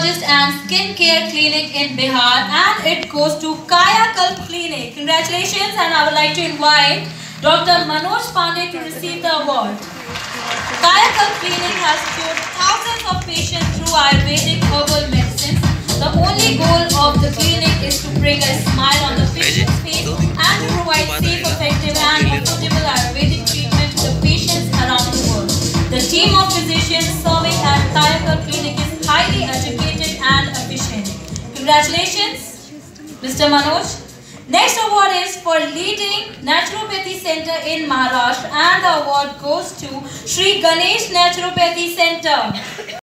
dermatologist and skin care clinic in Bihar, and it goes to Kayakalp Clinic. Congratulations, and I would like to invite Dr. Manoj Pandey to receive the award. Kayakalp Clinic has cured thousands of patients through Ayurvedic herbal medicines. The only goal of the clinic is to bring a smile on the patient's face and to provide safe, effective and affordable Ayurvedic treatment to the patients around the world. The team of physicians serving at Kayakalp Clinic is highly educated and efficient. Congratulations, Mr. Manoj. Next award is for leading Naturopathy Center in Maharashtra, and the award goes to Sri Ganesh Naturopathy Center.